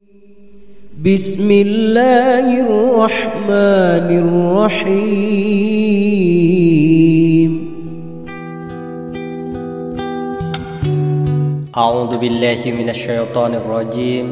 Bismillahirrahmanirrahim. A'udzu billahi minasyaitonir rajim.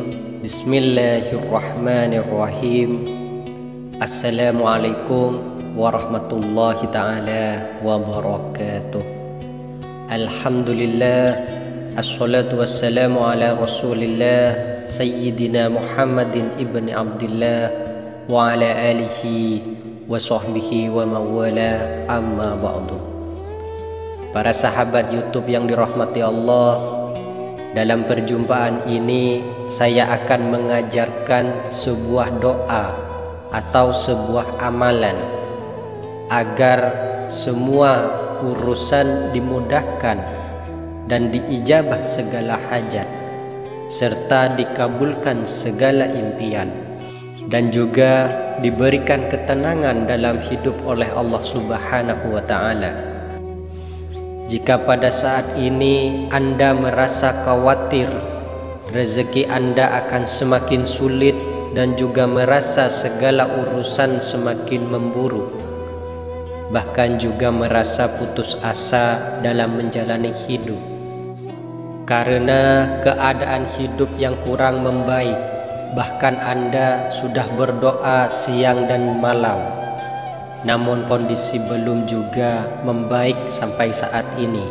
Bismillahirrahmanirrahim. Assalamualaikum warahmatullahi taala wabarakatuh. Alhamdulillah, assalatu wassalamu ala Rasulillah Sayyidina Muhammadin ibni Abdillah wa ala alihi wa sahbihi wa mawala, amma ba'du. Para sahabat YouTube yang dirahmati Allah, dalam perjumpaan ini saya akan mengajarkan sebuah doa atau sebuah amalan agar semua urusan dimudahkan dan diijabah segala hajat, serta dikabulkan segala impian, dan juga diberikan ketenangan dalam hidup oleh Allah Subhanahu wa ta'ala. Jika pada saat ini Anda merasa khawatir rezeki Anda akan semakin sulit dan juga merasa segala urusan semakin memburuk, bahkan juga merasa putus asa dalam menjalani hidup karena keadaan hidup yang kurang membaik, bahkan Anda sudah berdoa siang dan malam, namun kondisi belum juga membaik sampai saat ini.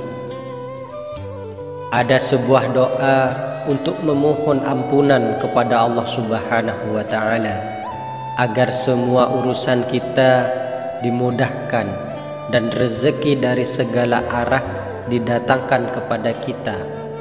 Ada sebuah doa untuk memohon ampunan kepada Allah Subhanahu wa ta'ala agar semua urusan kita dimudahkan dan rezeki dari segala arah didatangkan kepada kita.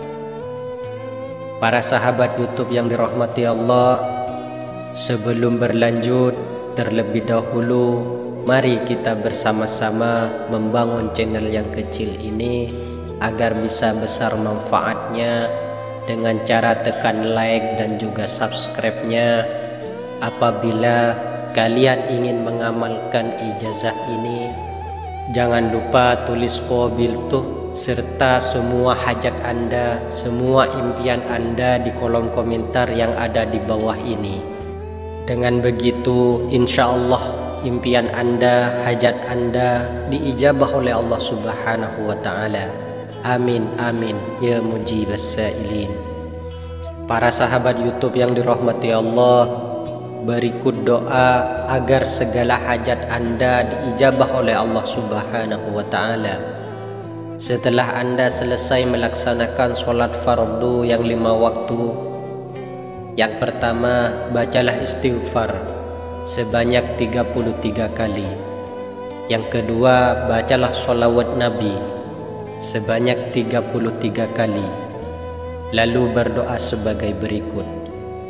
Para sahabat YouTube yang dirahmati Allah, sebelum berlanjut, terlebih dahulu mari kita bersama-sama membangun channel yang kecil ini agar bisa besar manfaatnya dengan cara tekan like dan juga subscribe-nya. Apabila kalian ingin mengamalkan ijazah ini, jangan lupa tulis qabil tuh serta semua hajat Anda, semua impian Anda di kolom komentar yang ada di bawah ini. Dengan begitu, insya Allah impian Anda, hajat Anda diijabah oleh Allah Subhanahu wa ta'ala. Amin, amin, ya mujibas sa'ilin. Para sahabat YouTube yang dirahmati Allah, berikut doa agar segala hajat Anda diijabah oleh Allah Subhanahu wa ta'ala. Setelah Anda selesai melaksanakan sholat fardu yang 5 waktu, yang pertama bacalah istighfar sebanyak 33 kali. Yang kedua bacalah sholawat Nabi sebanyak 33 kali. Lalu berdoa sebagai berikut.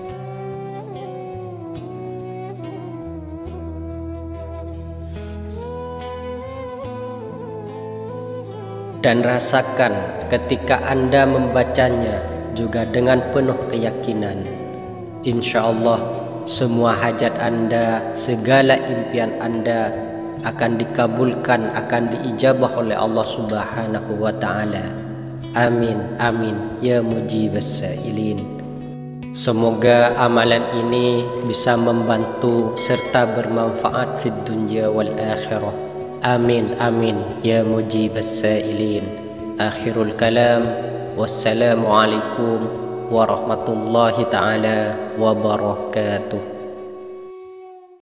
Dan rasakan ketika Anda membacanya juga dengan penuh keyakinan, insya Allah semua hajat Anda, segala impian Anda akan dikabulkan, akan diijabah oleh Allah Subhanahu wa ta'ala. Amin, amin, ya mujibas sa'ilin. Semoga amalan ini bisa membantu serta bermanfaat fid dunya wal akhirah. Amin, amin, ya mujibas sa'ilin. Akhirul kalam, wassalamualaikum warahmatullahi ta'ala wabarakatuh.